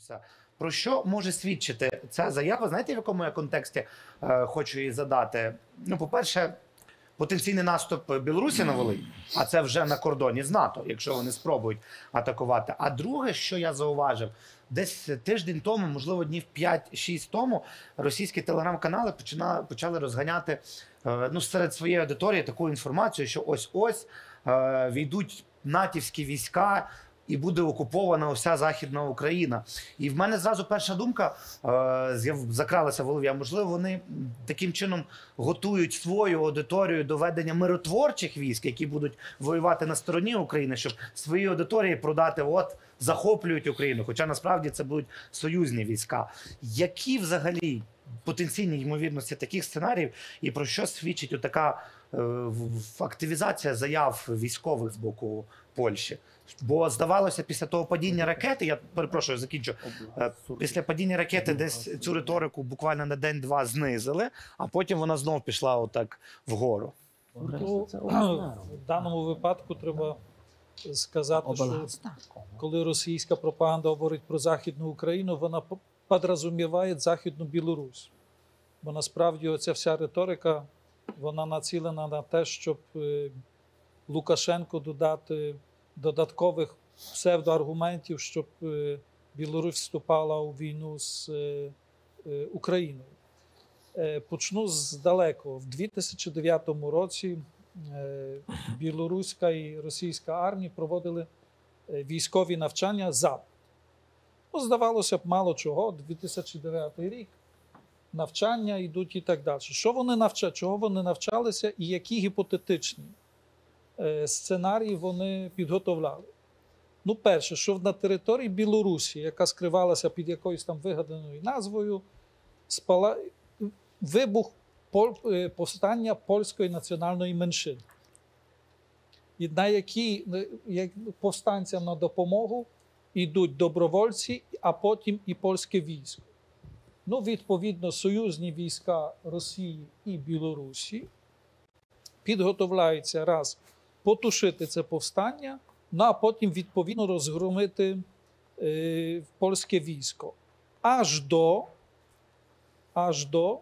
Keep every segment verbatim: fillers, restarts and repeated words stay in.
закінчиться. Про що може свідчити ця заява? Знаєте, в якому я контексті е, хочу її задати? Ну, по-перше, потенційний наступ Білорусі на Волинь, а це вже на кордоні з НАТО, якщо вони спробують атакувати. А друге, що я зауважив, десь тиждень тому, можливо, днів п'ять-шість тому, російські телеграм-канали починали, почали розганяти е, ну, серед своєї аудиторії таку інформацію, що ось-ось е, війдуть натівські війська, і буде окупована вся Західна Україна. І в мене зразу перша думка е, закралася в голові, а можливо вони таким чином готують свою аудиторію до ведення миротворчих військ, які будуть воювати на стороні України, щоб свої аудиторії продати, от, захоплюють Україну, хоча насправді це будуть союзні війська. Які взагалі потенційні ймовірності таких сценаріїв і про що свідчить отака е, активізація заяв військових з боку Польщі? Бо здавалося, після того падіння ракети, я перепрошую, закінчу, після падіння ракети десь цю риторику буквально на день-два знизили, а потім вона знов пішла отак вгору. Ну, в даному випадку треба сказати, що коли російська пропаганда говорить про Західну Україну, вона підрозуміває Західну Білорусь. Бо насправді оця вся риторика, вона націлена на те, щоб Лукашенку додати додаткових псевдоаргументів, щоб Білорусь вступала у війну з Україною. Почну здалеку. В дві тисячі дев'ятому році білоруська і російська армії проводили військові навчання «Запад». Ну, здавалося б, мало чого, дві тисячі дев'ятий рік, навчання йдуть і так далі. Що вони навчали, чого вони навчалися і які гіпотетичні сценарії вони підготовляли? Ну, перше, що на території Білорусі, яка скривалася під якоюсь там вигаданою назвою, спала вибух повстання польської національної меншини. І на які як, повстанцям на допомогу йдуть добровольці, а потім і польське військо. Ну, відповідно, союзні війська Росії і Білорусі підготовляються раз потушити це повстання, ну а потім, відповідно, розгромити е, польське військо. Аж до, аж до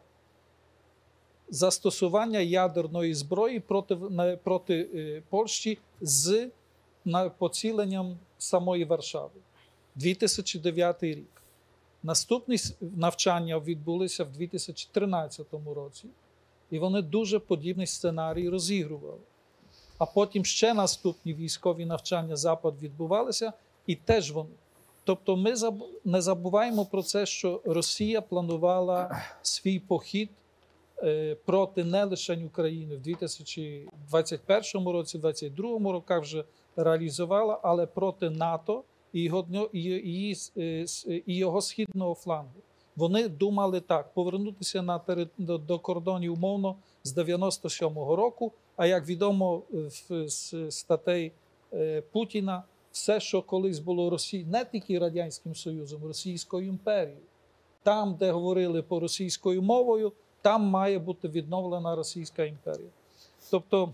застосування ядерної зброї проти, проти е, Польщі з на, поціленням самої Варшави. дві тисячі дев'ятий рік. Наступні навчання відбулися в дві тисячі тринадцятому році, і вони дуже подібний сценарій розігрували. А потім ще наступні військові навчання Запад відбувалися, і теж вони. Тобто ми не забуваємо про це, що Росія планувала свій похід проти не лише України в дві тисячі двадцять першому році, двадцять другому роках вже реалізувала, але проти НАТО і його, і, і, і його східного флангу. Вони думали так, повернутися на, до, до кордонів умовно з дев'яносто сьомого року, а як відомо з статей Путіна, все, що колись було Росією, не тільки Радянським Союзом, Російською імперією, там, де говорили по російською мовою, там має бути відновлена Російська імперія. Тобто,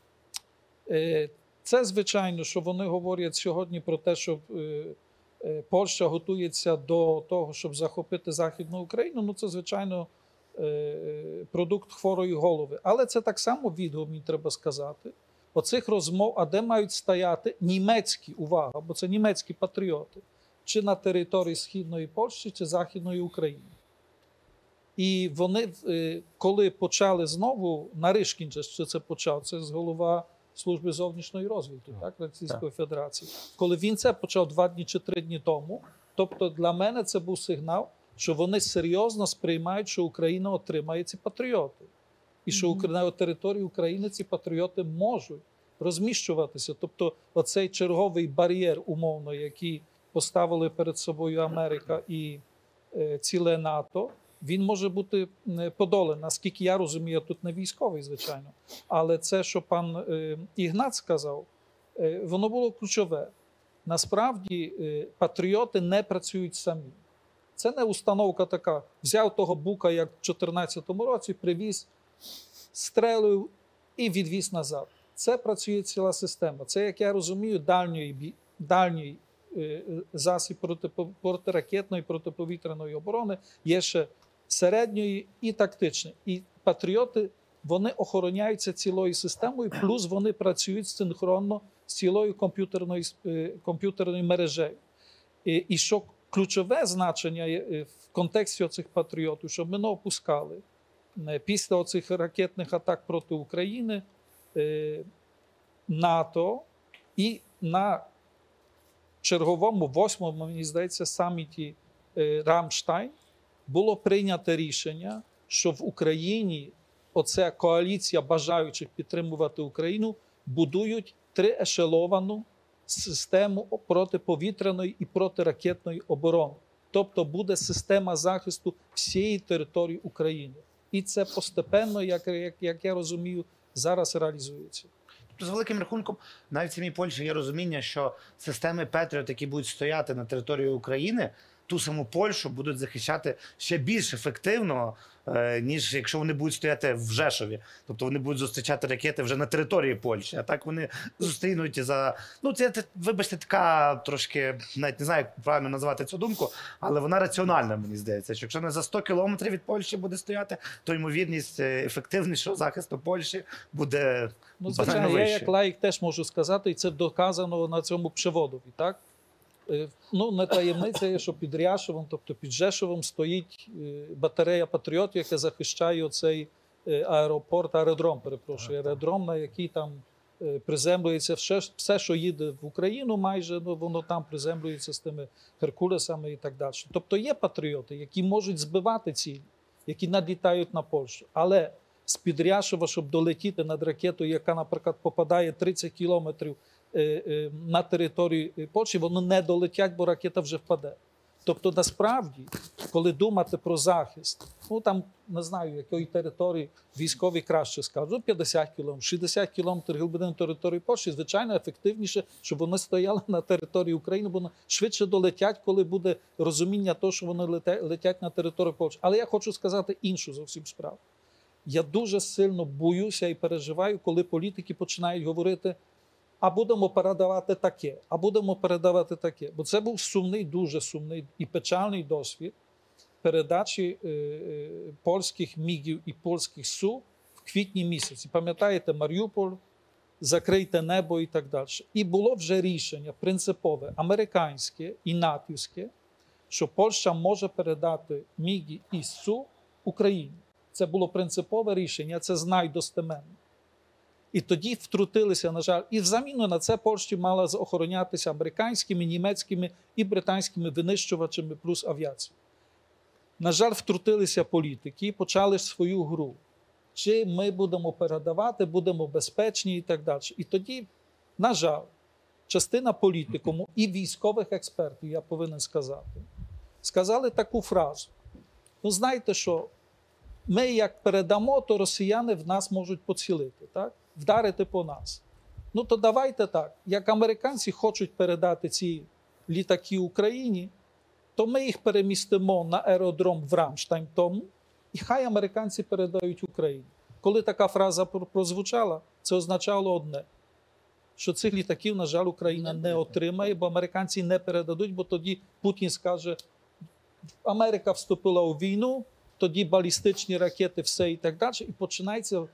це, звичайно, що вони говорять сьогодні про те, що Польща готується до того, щоб захопити Західну Україну, ну це, звичайно, продукт хворої голови. Але це так само відео, мені треба сказати, оцих розмов, а де мають стояти німецькі, увага, бо це німецькі патріоти, чи на території Східної Польщі, чи Західної України. І вони, коли почали знову, Наришкін же що це почав, це з голова Служби зовнішньої розвідки, так, Російської Федерації. Коли він це почав два дні чи три дні тому, тобто для мене це був сигнал, що вони серйозно сприймають, що Україна отримає ці патріоти. І що mm-hmm. на території України ці патріоти можуть розміщуватися. Тобто оцей черговий бар'єр, умовно, який поставили перед собою Америка і е, ціле НАТО, він може бути подоланий. Наскільки я розумію, я тут не військовий, звичайно. Але це, що пан е, Ігнат сказав, е, воно було ключове. Насправді е, патріоти не працюють самі. Це не установка така. Взяв того бука, як в дві тисячі чотирнадцятому році, привіз, стрелив і відвіз назад. Це працює ціла система. Це, як я розумію, дальньої, дальньої е, засіб протипо- протиракетної, протиповітряної оборони, є ще середньої і тактичної. І патріоти, вони охороняються цілою системою, плюс вони працюють синхронно з цілою комп'ютерною, е, комп'ютерною мережею. І, і що ключове значення є, е, в контексті цих патріотів, щоб ми не опускали, е, після оцих ракетних атак проти України, е, НАТО і на черговому, восьмому, мені здається, саміті е, Рамштайн було прийнято рішення, що в Україні оця коаліція бажаючих підтримувати Україну будують триешеловану систему протиповітряної і протиракетної оборони. Тобто буде система захисту всієї території України. І це постепенно, як, як, як я розумію, зараз реалізується. Тобто, з великим рахунком, навіть в самій Польщі є розуміння, що системи Петріот, які будуть стояти на території України, ту саму Польщу будуть захищати ще більш ефективно, е, ніж якщо вони будуть стояти в Жешові. Тобто вони будуть зустрічати ракети вже на території Польщі. А так вони зустрінуть за... Ну, це, вибачте, така трошки, навіть не знаю, як правильно назвати цю думку, але вона раціональна, мені здається. Що якщо не за сто кілометрів від Польщі буде стояти, то ймовірність е, ефективнішого захисту Польщі буде Ну, банально звичайно, я вища. як лаїк теж можу сказати, і це доказано на цьому пшеводові, так? Е, Ну, не таємниця є, що під Ряшевом, тобто під Жешовом, стоїть е, батарея патріотів, яка захищає оцей е, аеропорт, аеродром, перепрошую, аеродром, на який там е, приземлюється все, все, що їде в Україну майже, ну, воно там приземлюється з тими Геркулесами і так далі. Тобто є патріоти, які можуть збивати цілі, які надлітають на Польщу. Але з-під Ряшева, щоб долетіти над ракетою, яка, наприклад, попадає тридцять кілометрів на територію Польщі, воно не долетять, бо ракета вже впаде. Тобто, насправді, коли думати про захист, ну там, не знаю, якої території військові краще скажуть, ну, п'ятдесят кілометрів, шістдесят кілометрів глибини території Польщі, звичайно, ефективніше, щоб вони стояли на території України, бо вони швидше долетять, коли буде розуміння того, що вони летять на територію Польщі. Але я хочу сказати іншу зовсім справу. Я дуже сильно боюся і переживаю, коли політики починають говорити: а будемо передавати таке, а будемо передавати таке. Бо це був сумний, дуже сумний і печальний досвід передачі е, е, польських мігів і польських Су в квітні місяці. Пам'ятаєте, Маріуполь, закрийте небо і так далі. І було вже рішення принципове, американське і натівське, що Польща може передати міги і Су Україні. Це було принципове рішення, це знай достеменно. І тоді втрутилися, на жаль, і взамін на це Польща мала охоронятися американськими, німецькими і британськими винищувачами плюс авіацією. На жаль, втрутилися політики, почали свою гру. Чи ми будемо передавати, будемо безпечні і так далі. І тоді, на жаль, частина політикуму і військових експертів, я повинен сказати, сказали таку фразу: ну, знаєте що, ми як передамо, то росіяни в нас можуть поцілити, так? Вдарити по нас. Ну то давайте так, як американці хочуть передати ці літаки Україні, то ми їх перемістимо на аеродром в Рамштайн тому, і хай американці передають Україні. Коли така фраза прозвучала, це означало одне, що цих літаків, на жаль, Україна не отримає, бо американці не передадуть, бо тоді Путін скаже: Америка вступила у війну, тоді балістичні ракети, все і так далі, і починається...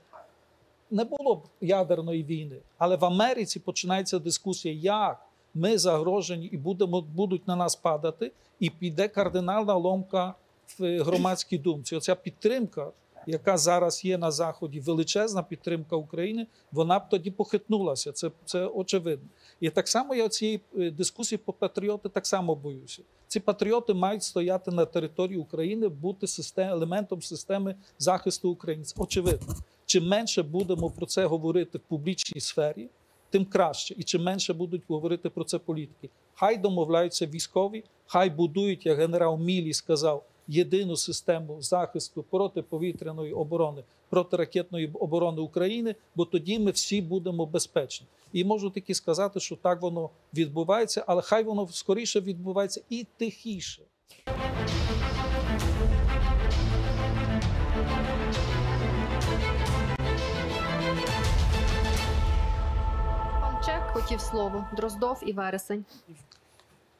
Не було б ядерної війни, але в Америці починається дискусія, як ми загрожені і будемо, будуть на нас падати, і піде кардинальна ломка в громадській думці. Оця підтримка, яка зараз є на Заході, величезна підтримка України, вона б тоді похитнулася, це, це очевидно. І так само я цієї дискусії по патріоти так само боюся. Ці патріоти мають стояти на території України, бути систем, елементом системи захисту українців. Очевидно. Чим менше будемо про це говорити в публічній сфері, тим краще. І чим менше будуть говорити про це політики. Хай домовляються військові, хай будують, як генерал Мілі сказав, єдину систему захисту протиповітряної оборони, протиракетної оборони України, бо тоді ми всі будемо безпечні. І можу тільки сказати, що так воно відбувається, але хай воно скоріше відбувається і тихіше. Пан Чек хотів слово. Дроздов і Вересень.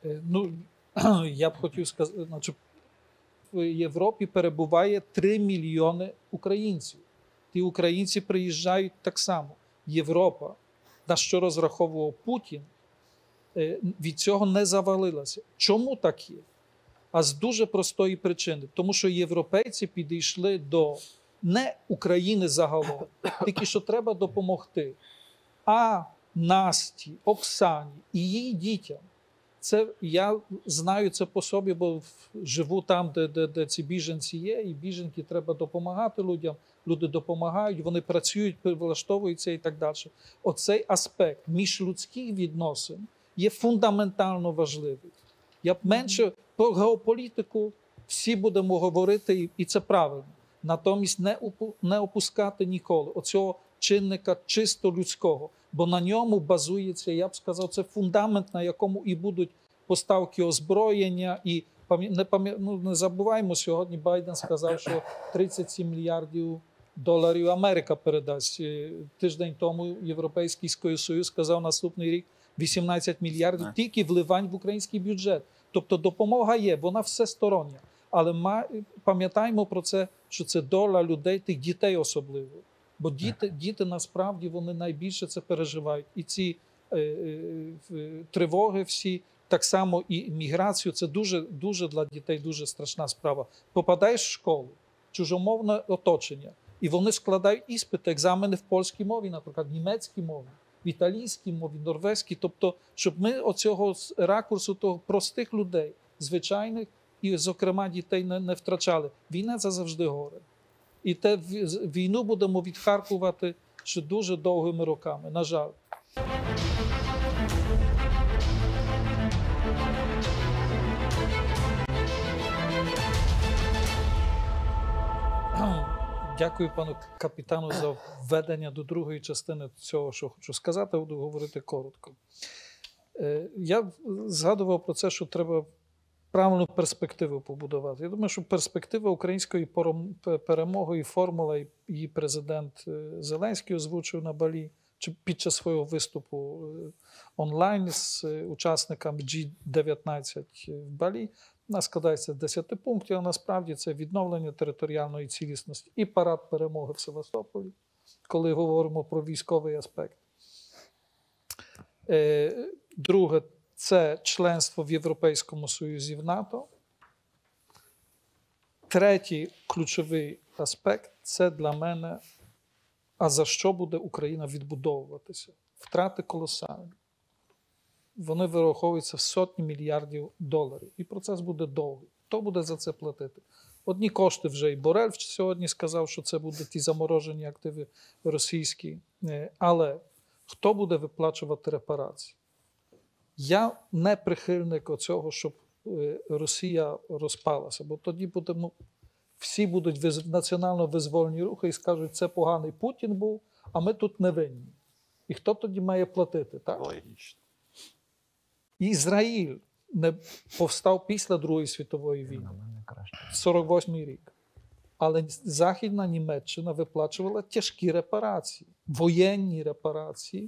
Е, Ну, я б хотів сказати, значить, в Європі перебуває три мільйони українців. Ті українці приїжджають так само. Європа, на що розраховував Путін, е, від цього не завалилася. Чому так є? А з дуже простої причини. Тому що європейці підійшли до не України загалом, тільки що треба допомогти, а Насті, Оксані і її дітям. Це, я знаю це по собі, бо живу там, де, де, де ці біженці є, і біженки треба допомагати людям. Люди допомагають, вони працюють, влаштовуються і так далі. Оцей аспект міжлюдських відносин є фундаментально важливий. Я б менше про геополітику всі будемо говорити, і, і це правильно. Натомість не, опу, не опускати ніколи оцього чинника чисто людського, бо на ньому базується, я б сказав, це фундамент, на якому і будуть поставки озброєння. І не, пам'я... ну, не забуваємо, сьогодні Байден сказав, що тридцять сім мільярдів доларів Америка передасть. Тиждень тому Європейський Союз сказав, наступний рік вісімнадцять мільярдів тільки вливань в український бюджет. Тобто допомога є, вона всестороння. Але пам'ятаємо про це, що це доля людей, тих дітей особливо. Бо діти, діти насправді вони найбільше це переживають. І ці е, е, тривоги всі, так само і міграцію, це дуже, дуже для дітей дуже страшна справа. Попадаєш в школу, чужомовне оточення, і вони складають іспити, екзамени в польській мові, наприклад, в німецькій мові, в італійській мові, норвезькій. Тобто, щоб ми оцього ракурсу того простих людей, звичайних, і, зокрема, дітей не, не втрачали. Війна – це завжди горе. І те війну будемо відхаркувати ще дуже довгими роками, на жаль. Дякую пану капітану за введення до другої частини цього, що хочу сказати, буду говорити коротко. Я згадував про це, що треба правильну перспективу побудувати. Я думаю, що перспектива української перемоги і формула, і її президент Зеленський озвучив на Балі, чи під час свого виступу онлайн з учасниками джі дев'ятнадцять в Балі, вона складається з десяти пунктів, а насправді це відновлення територіальної цілісності і парад перемоги в Севастополі, коли говоримо про військовий аспект. Друге, це членство в Європейському Союзі, в НАТО. Третій ключовий аспект – це для мене, а за що буде Україна відбудовуватися? Втрати колосальні. Вони вираховуються в сотні мільярдів доларів. І процес буде довгий. Хто буде за це платити? Одні кошти вже і Борель сьогодні сказав, що це будуть ті заморожені активи російські. Але хто буде виплачувати репарації? Я не прихильник оцього, щоб Росія розпалася, бо тоді будемо, всі будуть національно-визвольні рухи і скажуть, це поганий Путін був, а ми тут не винні. І хто тоді має платити? Так? Логічно. Ізраїль не повстав після Другої світової війни, сорок восьмий рік. Але Західна Німеччина виплачувала тяжкі репарації, воєнні репарації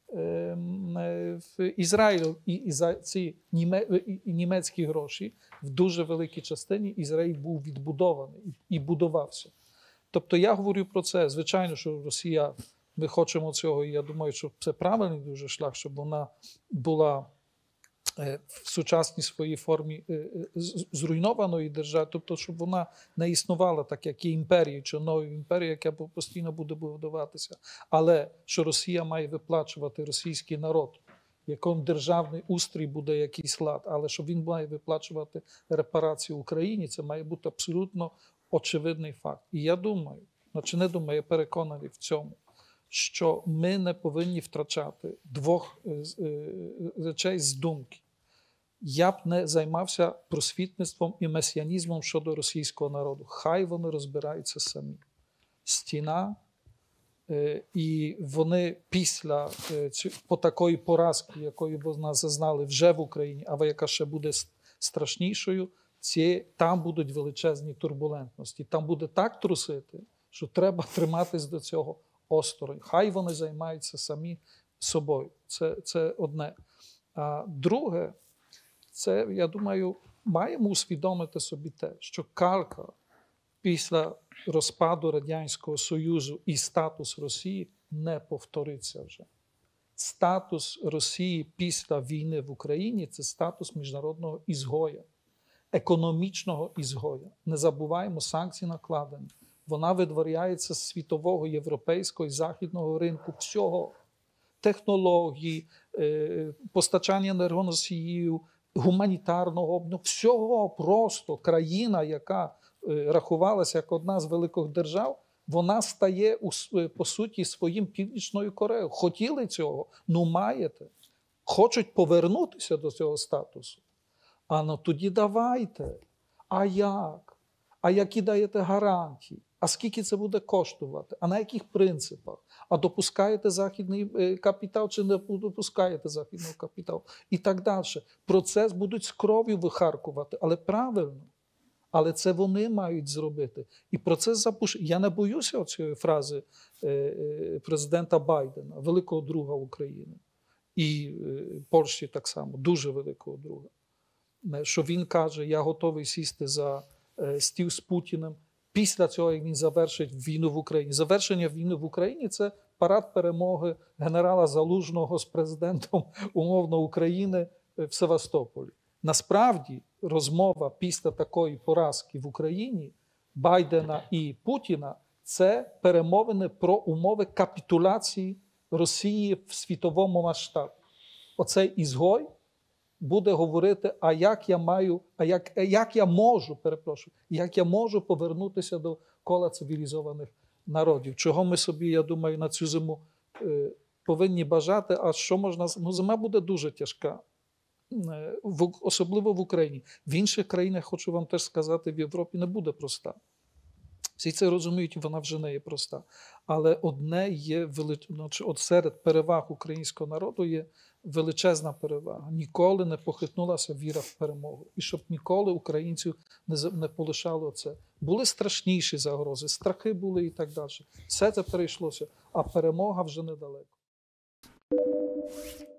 в Ізраїлю. І ці німецькі гроші в дуже великій частині Ізраїль був відбудований і будувався. Тобто я говорю про це. Звичайно, що Росія, ми хочемо цього, і я думаю, що це правильний дуже шлях, щоб вона була в сучасній своїй формі зруйнованої держави, тобто, щоб вона не існувала так, як є імперією, чи новою імперією, яка постійно буде будуватися. Але що Росія має виплачувати російський народ, якому державний устрій буде якийсь лад, але що він має виплачувати репарації Україні, це має бути абсолютно очевидний факт. І я думаю, значить не думаю, я переконаний в цьому, що ми не повинні втрачати двох речей з думки. Я б не займався просвітництвом і месіанізмом щодо російського народу. Хай вони розбираються самі. Стіна, і вони після по такої поразки, якої вони зазнали вже в Україні, а яка ще буде страшнішою, ці, там будуть величезні турбулентності. Там буде так трусити, що треба триматись до цього осторонь. Хай вони займаються самі собою. Це, це одне. А друге, це, я думаю, маємо усвідомити собі те, що калька після розпаду Радянського Союзу і статус Росії не повториться вже. Статус Росії після війни в Україні – це статус міжнародного ізгоя, економічного ізгоя. Не забуваємо, санкції накладені. Вона видворяється з світового, європейського і західного ринку всього. Технологій, постачання енергоносіїв, гуманітарного обміну, всього просто. Країна, яка рахувалася як одна з великих держав, вона стає, по суті, своїм Північною Кореєю. Хотіли цього? Ну, маєте. Хочуть повернутися до цього статусу? А ну тоді давайте. А як? А які даєте гарантії? А скільки це буде коштувати? А на яких принципах? А допускаєте західний капітал чи не допускаєте західний капітал? І так далі. Процес будуть з кров'ю вихаркувати, але правильно. Але це вони мають зробити. І процес запущений. Я не боюся цієї фрази президента Байдена, великого друга України. І Польщі так само, дуже великого друга. Що він каже, я готовий сісти за стіл з Путіним після цього, як він завершить війну в Україні. Завершення війни в Україні – це парад перемоги генерала Залужного з президентом, умовно, України в Севастополі. Насправді, розмова після такої поразки в Україні Байдена і Путіна – це перемовини про умови капітуляції Росії в світовому масштабі. Оцей ізгой буде говорити, а як я маю, а як, як я можу, перепрошую, як я можу повернутися до кола цивілізованих народів. Чого ми собі, я думаю, на цю зиму е, повинні бажати, а що можна, ну зима буде дуже тяжка. В, особливо в Україні. В інших країнах, хочу вам теж сказати, в Європі не буде проста. Всі це розуміють, вона вже не є проста. Але одне є, велич... от серед переваг українського народу є величезна перевага. Ніколи не похитнулася віра в перемогу. І щоб ніколи українців не, не полишало це. Були страшніші загрози, страхи були і так далі. Все це перейшлося, а перемога вже недалеко.